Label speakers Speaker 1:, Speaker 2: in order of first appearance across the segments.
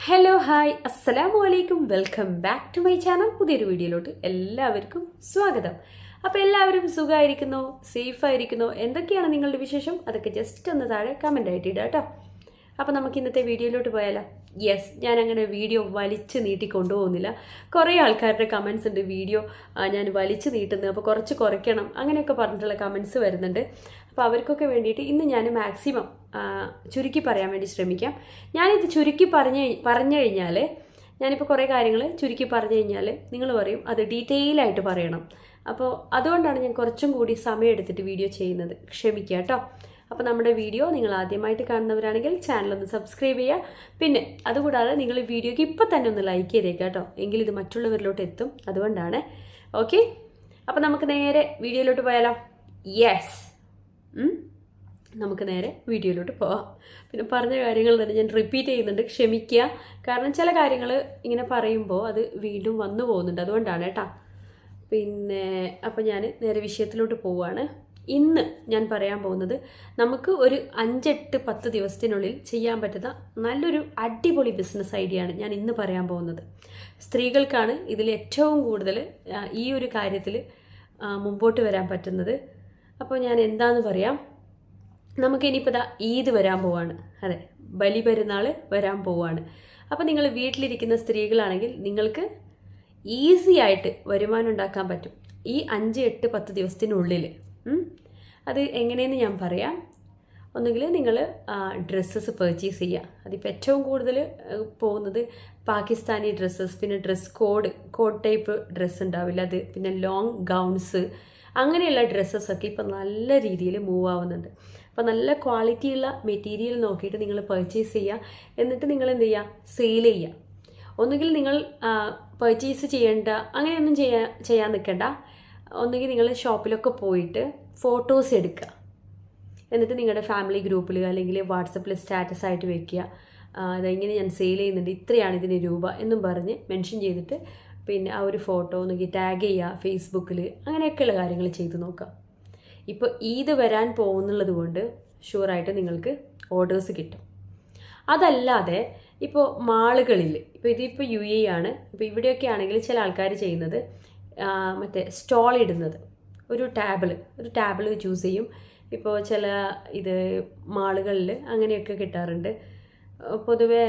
Speaker 1: Hello hi അസ്സലാമു അലൈക്കും welcome back to my channel. പുതിയൊരു വീഡിയോയിലോട്ട് എല്ലാവർക്കും സ്വാഗതം. അപ്പോൾ എല്ലാവരും സുഖമായിരിക്കുന്നോ, സേഫ് ആയിരിക്കുന്നോ, എന്തൊക്കെയാണ് നിങ്ങളുടെ വിശേഷം? അതൊക്കെ ജസ്റ്റ് ഒന്ന് താഴെ കമൻ്റ് ആയിട്ട് ഇടാം കേട്ടോ. അപ്പോൾ നമുക്ക് ഇന്നത്തെ വീഡിയോയിലോട്ട് പോയാലോ? യെസ്, ഞാൻ അങ്ങനെ വീഡിയോ വലിച്ച് നീട്ടി കൊണ്ടുപോകുന്നില്ല. കുറേ ആൾക്കാരുടെ കമൻസ് ഉണ്ട്, വീഡിയോ ഞാൻ വലിച്ച് നീട്ടുന്നത്, അപ്പോൾ കുറച്ച് കുറയ്ക്കണം അങ്ങനെയൊക്കെ പറഞ്ഞിട്ടുള്ള കമൻസ് വരുന്നുണ്ട്. അപ്പോൾ അവർക്കൊക്കെ വേണ്ടിയിട്ട് ഇന്ന് ഞാൻ മാക്സിമം ചുരുക്കി പറയാൻ വേണ്ടി ശ്രമിക്കാം. ഞാനിത് ചുരുക്കി പറഞ്ഞു കഴിഞ്ഞാൽ ഞാനിപ്പോൾ കുറേ കാര്യങ്ങൾ ചുരുക്കി പറഞ്ഞു കഴിഞ്ഞാൽ നിങ്ങൾ പറയും അത് ഡീറ്റെയിൽ ആയിട്ട് പറയണം. അപ്പോൾ അതുകൊണ്ടാണ് ഞാൻ കുറച്ചും കൂടി സമയം എടുത്തിട്ട് വീഡിയോ ചെയ്യുന്നത്. ക്ഷമിക്കുക കേട്ടോ. അപ്പോൾ നമ്മുടെ വീഡിയോ നിങ്ങൾ ആദ്യമായിട്ട് കാണുന്നവരാണെങ്കിൽ ചാനലൊന്ന് സബ്സ്ക്രൈബ് ചെയ്യുക. പിന്നെ അതുകൂടാതെ നിങ്ങൾ ഈ വീഡിയോയ്ക്ക് ഇപ്പം തന്നെ ഒന്ന് ലൈക്ക് ചെയ്തേക്കുക കേട്ടോ, എങ്കിൽ ഇത് മറ്റുള്ളവരിലോട്ട് എത്തും. അതുകൊണ്ടാണ്. ഓക്കെ, അപ്പോൾ നമുക്ക് നേരെ വീഡിയോയിലോട്ട് പോയാലോ? യെസ്, നമുക്ക് നേരെ വീഡിയോയിലോട്ട് പോവാം. പിന്നെ പറഞ്ഞ കാര്യങ്ങൾ തന്നെ ഞാൻ റിപ്പീറ്റ് ചെയ്യുന്നുണ്ട്, ക്ഷമിക്കുക. കാരണം ചില കാര്യങ്ങൾ ഇങ്ങനെ പറയുമ്പോൾ അത് വീണ്ടും വന്നു പോകുന്നുണ്ട്, അതുകൊണ്ടാണ് കേട്ടോ. പിന്നെ അപ്പോൾ ഞാൻ നേരെ വിഷയത്തിലോട്ട് പോവുകയാണ്. ഇന്ന് ഞാൻ പറയാൻ പോകുന്നത് നമുക്ക് ഒരു 5-8-10 ദിവസത്തിനുള്ളിൽ ചെയ്യാൻ പറ്റുന്ന നല്ലൊരു അടിപൊളി ബിസിനസ് ഐഡിയ ആണ് ഞാൻ ഇന്ന് പറയാൻ പോകുന്നത്. സ്ത്രീകൾക്കാണ് ഇതിൽ ഏറ്റവും കൂടുതൽ ഈ ഒരു കാര്യത്തിൽ മുമ്പോട്ട് വരാൻ പറ്റുന്നത്. അപ്പോൾ ഞാൻ എന്താണെന്ന് പറയാം. നമുക്കിനിയിപ്പോൾ ഈദ് വരാൻ പോവാണ്. അതെ, ബലി പെരുന്നാൾ വരാൻ പോവാണ്. അപ്പോൾ നിങ്ങൾ വീട്ടിലിരിക്കുന്ന സ്ത്രീകളാണെങ്കിൽ നിങ്ങൾക്ക് ഈസി ആയിട്ട് വരുമാനം ഉണ്ടാക്കാൻ പറ്റും ഈ 5-8-10 ദിവസത്തിനുള്ളിൽ. അത് എങ്ങനെയെന്ന് ഞാൻ പറയാം. ഒന്നുകിൽ നിങ്ങൾ ഡ്രസ്സസ് പർച്ചേസ് ചെയ്യുക. അതിപ്പോൾ ഏറ്റവും കൂടുതൽ പോകുന്നത് പാകിസ്ഥാനി ഡ്രസ്സസ്, പിന്നെ ഡ്രസ് കോഡ് ടൈപ്പ് ഡ്രസ്സ് ഉണ്ടാവില്ല അത്, പിന്നെ ലോങ് ഗൗൺസ്, അങ്ങനെയുള്ള ഡ്രസ്സസൊക്കെ ഇപ്പം നല്ല രീതിയിൽ മൂവ് ആവുന്നുണ്ട്. അപ്പോൾ നല്ല ക്വാളിറ്റിയുള്ള മെറ്റീരിയൽ നോക്കിയിട്ട് നിങ്ങൾ പർച്ചേസ് ചെയ്യുക. എന്നിട്ട് നിങ്ങൾ എന്ത് ചെയ്യുക, സെയിൽ ചെയ്യുക. ഒന്നുകിൽ നിങ്ങൾ പർച്ചേസ് ചെയ്യേണ്ട, അങ്ങനെയൊന്നും ചെയ്യാൻ നിൽക്കണ്ട. ഒന്നുകിൽ നിങ്ങൾ ഷോപ്പിലൊക്കെ പോയിട്ട് ഫോട്ടോസ് എടുക്കുക. എന്നിട്ട് നിങ്ങളുടെ ഫാമിലി ഗ്രൂപ്പിൽ അല്ലെങ്കിൽ വാട്സപ്പിൽ സ്റ്റാറ്റസ് ആയിട്ട് വെക്കുക. അതെങ്ങനെ ഞാൻ സെയിൽ ചെയ്യുന്നുണ്ട്, ഇത്രയാണ് ഇതിന് രൂപ എന്നും പറഞ്ഞ് മെൻഷൻ ചെയ്തിട്ട് പിന്നെ ആ ഒരു ഫോട്ടോ ഒന്നുകിൽ ടാഗ് ചെയ്യുക ഫേസ്ബുക്കിൽ. അങ്ങനെയൊക്കെയുള്ള കാര്യങ്ങൾ ചെയ്ത് നോക്കാം. ഇപ്പോൾ ഈദ് വരാൻ പോകുന്നുള്ളത് കൊണ്ട് ഷുവറായിട്ട് നിങ്ങൾക്ക് ഓർഡേഴ്സ് കിട്ടും. അതല്ലാതെ ഇപ്പോൾ മാളുകളിൽ, ഇപ്പോൾ ഇതിപ്പോൾ UAE ആണ്, ഇപ്പോൾ ഇവിടെയൊക്കെ ആണെങ്കിൽ ചില ആൾക്കാർ ചെയ്യുന്നത് മറ്റേ സ്റ്റോൾ ഇടുന്നത്, ഒരു ടാബിൾ ചൂസ് ചെയ്യും. ഇപ്പോൾ ചില മാളുകളിൽ അങ്ങനെയൊക്കെ കിട്ടാറുണ്ട്. പൊതുവേ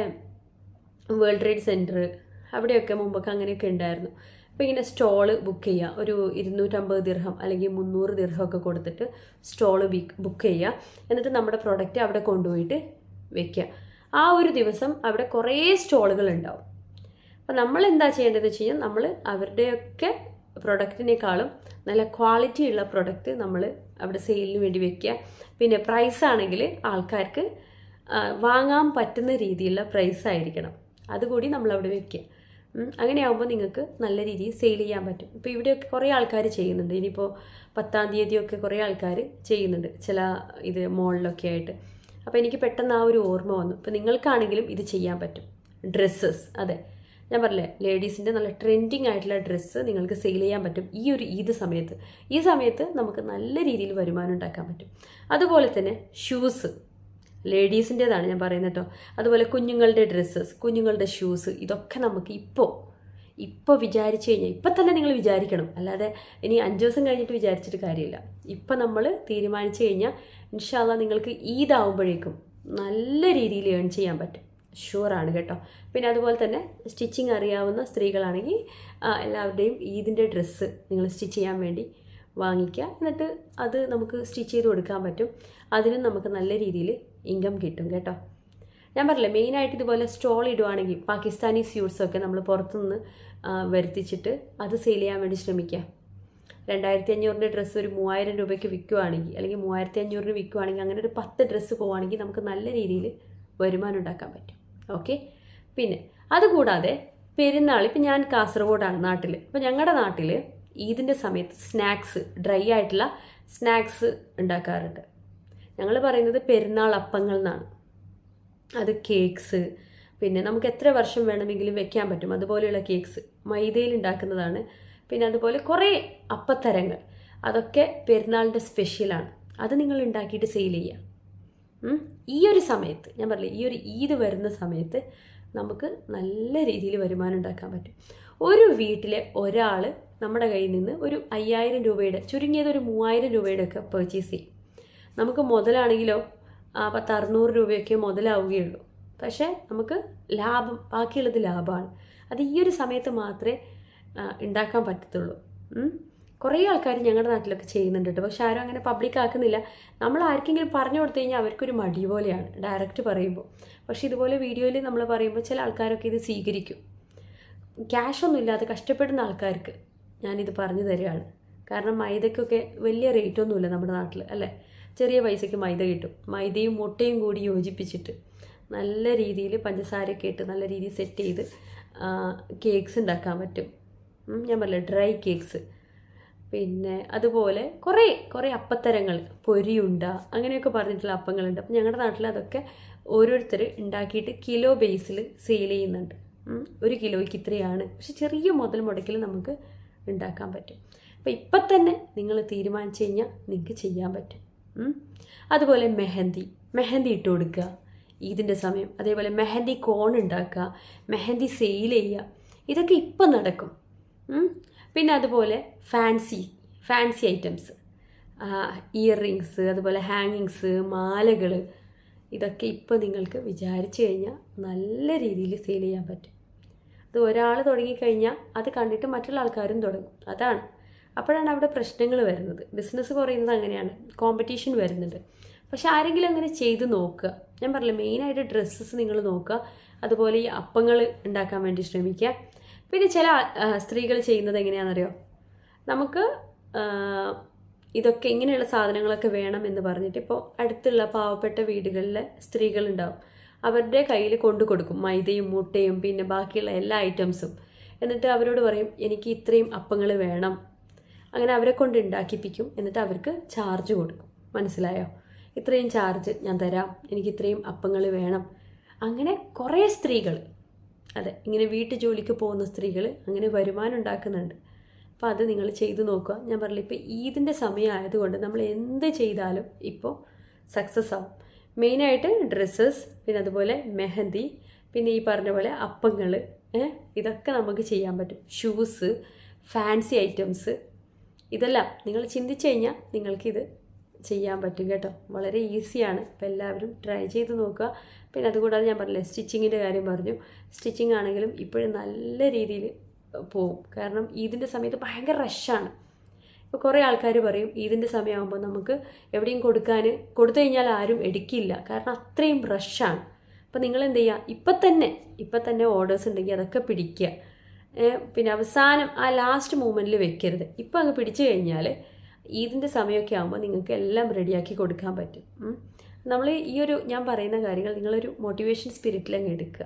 Speaker 1: വേൾഡ് ട്രേഡ് സെൻറ്റർ അവിടെയൊക്കെ മുമ്പൊക്കെ അങ്ങനെയൊക്കെ ഉണ്ടായിരുന്നു. അപ്പോൾ ഇങ്ങനെ സ്റ്റോള് ബുക്ക് ചെയ്യുക. ഒരു 250 ദിർഹം അല്ലെങ്കിൽ 300 ദിർഹം ഒക്കെ കൊടുത്തിട്ട് സ്റ്റോള് ബുക്ക് ചെയ്യുക. എന്നിട്ട് നമ്മുടെ പ്രൊഡക്റ്റ് അവിടെ കൊണ്ടുപോയിട്ട് വെക്കുക. ആ ഒരു ദിവസം അവിടെ കുറേ സ്റ്റോളുകൾ ഉണ്ടാവും. അപ്പോൾ നമ്മൾ എന്താ ചെയ്യേണ്ടതെന്ന് വെച്ച് കഴിഞ്ഞാൽ നമ്മൾ അവരുടെയൊക്കെ പ്രൊഡക്റ്റിനേക്കാളും നല്ല ക്വാളിറ്റി ഉള്ള പ്രൊഡക്റ്റ് നമ്മൾ അവിടെ സെയിലിന് വേണ്ടി വെക്കുക. പിന്നെ പ്രൈസ് ആണെങ്കിൽ ആൾക്കാർക്ക് വാങ്ങാൻ പറ്റുന്ന രീതിയിലുള്ള പ്രൈസ് ആയിരിക്കണം, അതുകൂടി നമ്മളവിടെ വെക്കുക. അങ്ങനെയാകുമ്പോൾ നിങ്ങൾക്ക് നല്ല രീതിയിൽ സെയിൽ ചെയ്യാൻ പറ്റും. ഇപ്പോൾ ഇവിടെയൊക്കെ കുറേ ആൾക്കാർ ചെയ്യുന്നുണ്ട്. ഇനിയിപ്പോൾ 10-ാം തീയതിയൊക്കെ കുറേ ആൾക്കാർ ചെയ്യുന്നുണ്ട് ചില മോളിലൊക്കെ ആയിട്ട്. അപ്പോൾ എനിക്ക് പെട്ടെന്ന് ആ ഒരു ഓർമ്മ വന്നു. ഇപ്പോൾ നിങ്ങൾക്കാണെങ്കിലും ഇത് ചെയ്യാൻ പറ്റും. ഡ്രസ്സസ്, അതെ, ഞാൻ പറഞ്ഞില്ലേ, ലേഡീസിൻ്റെ നല്ല ട്രെൻഡിങ് ആയിട്ടുള്ള ഡ്രസ്സ് നിങ്ങൾക്ക് സെയിൽ ചെയ്യാൻ പറ്റും ഈ ഒരു ഈദ് സമയത്ത്. ഈ സമയത്ത് നമുക്ക് നല്ല രീതിയിൽ വരുമാനം ഉണ്ടാക്കാൻ പറ്റും. അതുപോലെ തന്നെ ഷൂസ്, ലേഡീസിൻ്റേതാണ് ഞാൻ പറയുന്നത് കേട്ടോ. അതുപോലെ കുഞ്ഞുങ്ങളുടെ ഡ്രസ്സസ്, കുഞ്ഞുങ്ങളുടെ ഷൂസ്, ഇതൊക്കെ നമുക്ക് ഇപ്പോൾ വിചാരിച്ചു കഴിഞ്ഞാൽ ഇപ്പം തന്നെ നിങ്ങൾ വിചാരിക്കണം. അല്ലാതെ ഇനി 5 ദിവസം കഴിഞ്ഞിട്ട് വിചാരിച്ചിട്ട് കാര്യമില്ല. ഇപ്പം നമ്മൾ തീരുമാനിച്ചു കഴിഞ്ഞാൽ ഇൻഷാ അല്ലാഹ് നിങ്ങൾക്ക് ഈദ് ആവുമ്പോഴേക്കും നല്ല രീതിയിൽ ഏൺ ചെയ്യാൻ പറ്റും. ഷുവറാണ് കേട്ടോ. പിന്നെ അതുപോലെ തന്നെ സ്റ്റിച്ചിങ് അറിയാവുന്ന സ്ത്രീകളാണെങ്കിൽ എല്ലാവരുടെയും ഈദിൻ്റെ ഡ്രസ്സ് നിങ്ങൾ സ്റ്റിച്ച് ചെയ്യാൻ വേണ്ടി വാങ്ങിക്കുക. എന്നിട്ട് അത് നമുക്ക് സ്റ്റിച്ച് ചെയ്ത് കൊടുക്കാൻ പറ്റും. അതിനും നമുക്ക് നല്ല രീതിയിൽ ഇൻകം കിട്ടും കേട്ടോ. ഞാൻ പറഞ്ഞില്ലേ, മെയിനായിട്ട് ഇതുപോലെ സ്റ്റോൾ ഇടുവാണെങ്കിൽ പാകിസ്ഥാനി സ്യൂട്ട്സൊക്കെ നമ്മൾ പുറത്തുനിന്ന് വരുത്തിച്ചിട്ട് അത് സെയിൽ ചെയ്യാൻ വേണ്ടി ശ്രമിക്കുക. 2500 ഡ്രസ്സ് ഒരു 3000 രൂപയ്ക്ക് വിൽക്കുവാണെങ്കിൽ, അല്ലെങ്കിൽ 3500 വിൽക്കുവാണെങ്കിൽ, അങ്ങനെ ഒരു 10 ഡ്രസ്സ് പോവുകയാണെങ്കിൽ നമുക്ക് നല്ല രീതിയിൽ വരുമാനം ഉണ്ടാക്കാൻ പറ്റും. ഓക്കെ, പിന്നെ അതുകൂടാതെ പെരുന്നാൾ, ഇപ്പം ഞാൻ കാസർഗോഡാണ് നാട്ടിൽ. അപ്പോൾ ഞങ്ങളുടെ നാട്ടിൽ ഈദിൻ്റെ സമയത്ത് സ്നാക്സ്, ഡ്രൈ ആയിട്ടുള്ള സ്നാക്സ് ഉണ്ടാക്കാറുണ്ട്. ഞങ്ങൾ പറയുന്നത് പെരുന്നാൾ അപ്പങ്ങൾ എന്നാണ്. അത് കേക്ക്സ്, പിന്നെ നമുക്ക് എത്ര വർഷം വേണമെങ്കിലും വെക്കാൻ പറ്റും അതുപോലെയുള്ള കേക്ക്സ്, മൈദയിൽ ഉണ്ടാക്കുന്നതാണ്. പിന്നെ അതുപോലെ കുറേ അപ്പത്തരങ്ങൾ, അതൊക്കെ പെരുന്നാളിൻ്റെ സ്പെഷ്യലാണ്. അത് നിങ്ങൾ ഉണ്ടാക്കിയിട്ട് സെയിൽ ചെയ്യുക. ഈ ഒരു സമയത്ത് ഞാൻ പറഞ്ഞില്ലേ, ഈ ഒരു ഈദ് വരുന്ന സമയത്ത് നമുക്ക് നല്ല രീതിയിൽ വരുമാനം ഉണ്ടാക്കാൻ പറ്റും. ഒരു വീട്ടിലെ ഒരാൾ നമ്മുടെ കയ്യിൽ നിന്ന് ഒരു 5000 രൂപയുടെ, ചുരുങ്ങിയത് ഒരു 3000 രൂപയുടെ ഒക്കെ പർച്ചേസ് ചെയ്യും. നമുക്ക് മുതലാണെങ്കിലോ 600 രൂപയൊക്കെ മുതലാവുകയുള്ളൂ. പക്ഷേ നമുക്ക് ലാഭം, ബാക്കിയുള്ളത് ലാഭമാണ്. അത് ഈ ഒരു സമയത്ത് മാത്രമേ ഉണ്ടാക്കാൻ പറ്റത്തുള്ളൂ. കുറേ ആൾക്കാർ ഞങ്ങളുടെ നാട്ടിലൊക്കെ ചെയ്യുന്നുണ്ട് കേട്ടോ. പക്ഷെ ആരും അങ്ങനെ പബ്ലിക് ആക്കുന്നില്ല. നമ്മൾ ആർക്കെങ്കിലും പറഞ്ഞു കൊടുത്തു കഴിഞ്ഞാൽ അവർക്കൊരു മടി പോലെയാണ് ഡയറക്റ്റ് പറയുമ്പോൾ. പക്ഷേ ഇതുപോലെ വീഡിയോയിൽ നമ്മൾ പറയുമ്പോൾ ചില ആൾക്കാരൊക്കെ ഇത് സ്വീകരിക്കും. ക്യാഷൊന്നും ഇല്ലാതെ കഷ്ടപ്പെടുന്ന ആൾക്കാർക്ക് ഞാനിത് പറഞ്ഞു തരികയാണ്. കാരണം മൈദയ്ക്കൊക്കെ വലിയ റേറ്റൊന്നുമില്ല നമ്മുടെ നാട്ടിൽ, അല്ലേ? ചെറിയ പൈസയ്ക്ക് മൈദ കിട്ടും. മൈദയും മുട്ടയും കൂടി യോജിപ്പിച്ചിട്ട് നല്ല രീതിയിൽ പഞ്ചസാരയൊക്കെ ഇട്ട് നല്ല രീതിയിൽ സെറ്റ് ചെയ്ത് കേക്ക്സ് ഉണ്ടാക്കാൻ പറ്റും. ഞാൻ പറഞ്ഞില്ല, ഡ്രൈ കേക്ക്സ്. പിന്നെ അതുപോലെ കുറേ അപ്പത്തരങ്ങൾ, പൊരിയുണ്ട, അങ്ങനെയൊക്കെ പറഞ്ഞിട്ടുള്ള അപ്പങ്ങളുണ്ട്. അപ്പം ഞങ്ങളുടെ നാട്ടിൽ അതൊക്കെ ഓരോരുത്തർ ഉണ്ടാക്കിയിട്ട് കിലോ ബേസിൽ സെയിൽ ചെയ്യുന്നുണ്ട്. 1 കിലോയ്ക്ക് ഇത്രയാണ്. പക്ഷെ ചെറിയ മുതൽ മുടക്കിൽ നമുക്ക് ഉണ്ടാക്കാൻ പറ്റും. അപ്പോൾ ഇപ്പം തന്നെ നിങ്ങൾ തീരുമാനിച്ചു കഴിഞ്ഞാൽ നിങ്ങൾക്ക് ചെയ്യാൻ പറ്റും. അതുപോലെ മെഹന്തി ഇട്ട് കൊടുക്കുക ഈദിൻ്റെ സമയം. അതേപോലെ മെഹന്തി കോൺ ഉണ്ടാക്കുക, മെഹന്തി സെയിൽ ചെയ്യുക. ഇതൊക്കെ ഇപ്പം നടക്കും. പിന്നെ അതുപോലെ ഫാൻസി ഐറ്റംസ്, ഇയർ റിങ്സ്, അതുപോലെ ഹാങ്ങിങ്സ്, മാലകൾ, ഇതൊക്കെ ഇപ്പോൾ നിങ്ങൾക്ക് വിചാരിച്ചു കഴിഞ്ഞാൽ നല്ല രീതിയിൽ സെയിൽ ചെയ്യാൻ പറ്റും. അത് ഒരാൾ തുടങ്ങിക്കഴിഞ്ഞാൽ അത് കണ്ടിട്ട് മറ്റുള്ള ആൾക്കാരും തുടങ്ങും. അതാണ്. അപ്പോഴാണ് അവിടെ പ്രശ്നങ്ങൾ വരുന്നത്. ബിസിനസ് കുറയുന്നത് അങ്ങനെയാണ്, കോമ്പറ്റീഷൻ വരുന്നുണ്ട്. പക്ഷെ ആരെങ്കിലും അങ്ങനെ ചെയ്ത് നോക്കുക. ഞാൻ പറഞ്ഞില്ല, മെയിനായിട്ട് ഡ്രസ്സസ് നിങ്ങൾ നോക്കുക. അതുപോലെ ഈ അപ്പങ്ങൾ ഉണ്ടാക്കാൻ വേണ്ടി ശ്രമിക്കുക. പിന്നെ ചില സ്ത്രീകൾ ചെയ്യുന്നത് എങ്ങനെയാണെന്നറിയോ? നമുക്ക് ഇതൊക്കെ ഇങ്ങനെയുള്ള സാധനങ്ങളൊക്കെ വേണം എന്ന് പറഞ്ഞിട്ട് ഇപ്പോൾ അടുത്തുള്ള പാവപ്പെട്ട വീടുകളിലെ സ്ത്രീകളുണ്ടാവും. അവരുടെ കയ്യിൽ കൊണ്ടു കൊടുക്കും മൈദയും മുട്ടയും പിന്നെ ബാക്കിയുള്ള എല്ലാ ഐറ്റംസും. എന്നിട്ട് അവരോട് പറയും, എനിക്ക് ഇത്രയും അപ്പങ്ങൾ വേണം. അങ്ങനെ അവരെ കൊണ്ട് ഉണ്ടാക്കിപ്പിക്കും. എന്നിട്ട് അവർക്ക് ചാർജ് കൊടുക്കും. മനസ്സിലായോ? ഇത്രയും ചാർജ് ഞാൻ തരാം, എനിക്ക് ഇത്രയും അപ്പങ്ങൾ വേണം. അങ്ങനെ കുറേ സ്ത്രീകൾ, അതെ, ഇങ്ങനെ വീട്ടു ജോലിക്ക് പോകുന്ന സ്ത്രീകൾ അങ്ങനെ വരുമാനം ഉണ്ടാക്കുന്നുണ്ട്. അപ്പോൾ അത് നിങ്ങൾ ചെയ്ത് നോക്കുക. ഞാൻ പറഞ്ഞില്ല, ഇപ്പോൾ ഈദിൻ്റെ സമയമായതുകൊണ്ട് നമ്മൾ എന്ത് ചെയ്താലും ഇപ്പോൾ സക്സസ് ആവും. മെയിനായിട്ട് ഡ്രസ്സസ്, പിന്നെ അതുപോലെ മെഹന്തി, പിന്നെ ഈ പറഞ്ഞ പോലെ അപ്പങ്ങൾ, ഇതൊക്കെ നമുക്ക് ചെയ്യാൻ പറ്റും. ഷൂസ്, ഫാൻസി ഐറ്റംസ്, ഇതെല്ലാം നിങ്ങൾ ചിന്തിച്ചു കഴിഞ്ഞാൽ നിങ്ങൾക്കിത് ചെയ്യാൻ പറ്റും കേട്ടോ. വളരെ ഈസിയാണ്. അപ്പോൾ എല്ലാവരും ട്രൈ ചെയ്ത് നോക്കുക. പിന്നെ അതുകൂടാതെ ഞാൻ പറഞ്ഞില്ലേ, സ്റ്റിച്ചിങ്ങിൻ്റെ കാര്യം പറഞ്ഞു. സ്റ്റിച്ചിങ് ആണെങ്കിലും ഇപ്പോഴും നല്ല രീതിയിൽ പോവും. കാരണം ഈദിൻ്റെ സമയത്ത് ഭയങ്കര റഷാണ്. ഇപ്പോൾ കുറേ ആൾക്കാർ പറയും ഈദിൻ്റെ സമയമാകുമ്പോൾ നമുക്ക് എവിടെയും കൊടുത്തു കഴിഞ്ഞാൽ ആരും എടുക്കില്ല, കാരണം അത്രയും റഷാണ്. അപ്പോൾ നിങ്ങൾ എന്ത് ചെയ്യുക, ഇപ്പം തന്നെ ഓർഡേഴ്സ് ഉണ്ടെങ്കിൽ അതൊക്കെ പിടിക്കുക. പിന്നെ അവസാനം ആ ലാസ്റ്റ് മൂമെൻറ്റിൽ വെക്കരുത്. ഇപ്പം അങ്ങ് പിടിച്ചു കഴിഞ്ഞാൽ ഈദിൻ്റെ സമയമൊക്കെ ആകുമ്പോൾ നിങ്ങൾക്ക് എല്ലാം റെഡിയാക്കി കൊടുക്കാൻ പറ്റും. നമ്മൾ ഞാൻ പറയുന്ന കാര്യങ്ങൾ നിങ്ങളൊരു മോട്ടിവേഷൻ സ്പിരിറ്റിൽ അങ്ങ് എടുക്കുക.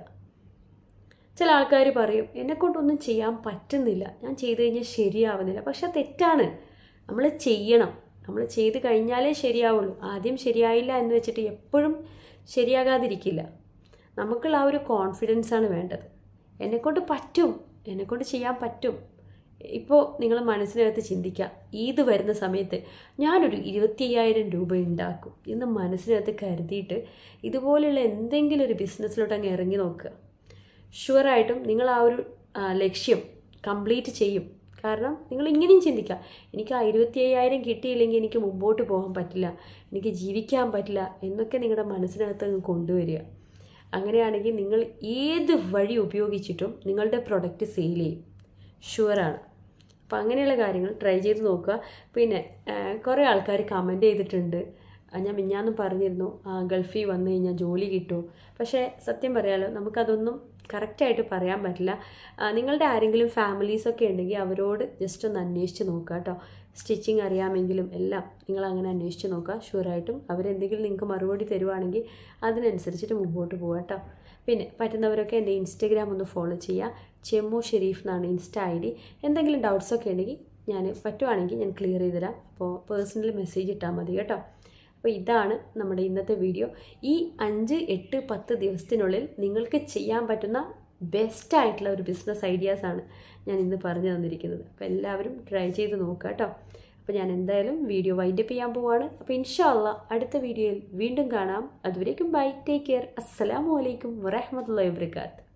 Speaker 1: ചില ആൾക്കാർ പറയും, എന്നെക്കൊണ്ടൊന്നും ചെയ്യാൻ പറ്റുന്നില്ല, ഞാൻ ചെയ്ത് കഴിഞ്ഞാൽ ശരിയാവുന്നില്ല. പക്ഷെ അത് തെറ്റാണ്. നമ്മൾ ചെയ്യണം. നമ്മൾ ചെയ്ത് കഴിഞ്ഞാലേ ശരിയാവുള്ളൂ. ആദ്യം ശരിയായില്ല എന്ന് വെച്ചിട്ട് എപ്പോഴും ശരിയാകാതിരിക്കില്ല. നമുക്കുള്ള ആ ഒരു കോൺഫിഡൻസാണ് വേണ്ടത്. എന്നെക്കൊണ്ട് പറ്റും, എന്നെക്കൊണ്ട് ചെയ്യാൻ പറ്റും. ഇപ്പോൾ നിങ്ങൾ മനസ്സിനകത്ത് ചിന്തിക്കുക, ഈദ് വരുന്ന സമയത്ത് ഞാനൊരു 25,000 രൂപ ഉണ്ടാക്കും എന്ന് മനസ്സിനകത്ത് കരുതിയിട്ട് ഇതുപോലെയുള്ള എന്തെങ്കിലും ഒരു ബിസിനസ്സിലോട്ട് അങ്ങ് ഇറങ്ങി നോക്കുക. ഷുവറായിട്ടും നിങ്ങൾ ആ ഒരു ലക്ഷ്യം കംപ്ലീറ്റ് ചെയ്യും. കാരണം നിങ്ങൾ ഇങ്ങനെയും ചിന്തിക്കുക, എനിക്ക് ആ 25,000 കിട്ടിയില്ലെങ്കിൽ എനിക്ക് മുമ്പോട്ട് പോകാൻ പറ്റില്ല, എനിക്ക് ജീവിക്കാൻ പറ്റില്ല എന്നൊക്കെ നിങ്ങളുടെ മനസ്സിനകത്ത് അങ്ങ് കൊണ്ടുവരിക. അങ്ങനെയാണെങ്കിൽ നിങ്ങൾ ഏത് വഴി ഉപയോഗിച്ചിട്ടും നിങ്ങളുടെ പ്രൊഡക്റ്റ് സെയിൽ ചെയ്യും, ഷുവറാണ്. അപ്പോൾ അങ്ങനെയുള്ള കാര്യങ്ങൾ ട്രൈ ചെയ്ത് നോക്കുക. പിന്നെ കുറേ ആൾക്കാർ കമൻറ്റ് ചെയ്തിട്ടുണ്ട്, ഞാൻ മിഞ്ഞാന്നും പറഞ്ഞിരുന്നു ഗൾഫിൽ വന്നു കഴിഞ്ഞാൽ ജോലി കിട്ടുമോ. പക്ഷേ സത്യം പറയാലോ, നമുക്കതൊന്നും കറക്റ്റായിട്ട് പറയാൻ പറ്റില്ല. നിങ്ങളുടെ ആരെങ്കിലും ഫാമിലീസൊക്കെ ഉണ്ടെങ്കിൽ അവരോട് ജസ്റ്റ് ഒന്ന് അന്വേഷിച്ച് നോക്കുക കേട്ടോ. സ്റ്റിച്ചിങ് അറിയാമെങ്കിലും എല്ലാം നിങ്ങളങ്ങനെ അന്വേഷിച്ച് നോക്കുക. ഷുവറായിട്ടും അവരെന്തെങ്കിലും നിങ്ങൾക്ക് മറുപടി തരുവാണെങ്കിൽ അതിനനുസരിച്ചിട്ട് മുമ്പോട്ട് പോകാം കേട്ടോ. പിന്നെ പറ്റുന്നവരൊക്കെ എൻ്റെ ഇൻസ്റ്റഗ്രാം ഒന്ന് ഫോളോ ചെയ്യുക. ചെമ്മു ഷെരീഫ് എന്നാണ് ഇൻസ്റ്റ ID. എന്തെങ്കിലും ഡൗട്ട്സൊക്കെ ഉണ്ടെങ്കിൽ പറ്റുവാണെങ്കിൽ ഞാൻ ക്ലിയർ ചെയ്ത് തരാം. അപ്പോൾ പേഴ്സണൽ മെസ്സേജ് ഇട്ടാൽ മതി കേട്ടോ. അപ്പോൾ ഇതാണ് നമ്മുടെ ഇന്നത്തെ വീഡിയോ. ഈ 5, 8, 10 ദിവസത്തിനുള്ളിൽ നിങ്ങൾക്ക് ചെയ്യാൻ പറ്റുന്ന ബെസ്റ്റായിട്ടുള്ള ഒരു ബിസിനസ് ഐഡിയാസാണ് ഞാൻ ഇന്ന് പറഞ്ഞു തന്നിരിക്കുന്നത്. അപ്പോൾ എല്ലാവരും ട്രൈ ചെയ്ത് നോക്കുക കേട്ടോ. അപ്പോൾ ഞാൻ എന്തായാലും വീഡിയോ വൈൻഡപ്പ് ചെയ്യാൻ പോവാണ്. അപ്പോൾ ഇൻഷാ അല്ലാഹ് അടുത്ത വീഡിയോയിൽ വീണ്ടും കാണാം. അതുവരേക്കും ബൈ, ടേക്ക് കെയർ. അസ്സലാമു അലൈക്കും വറഹ്മത്തുള്ളാഹി വബറകാതുഹു.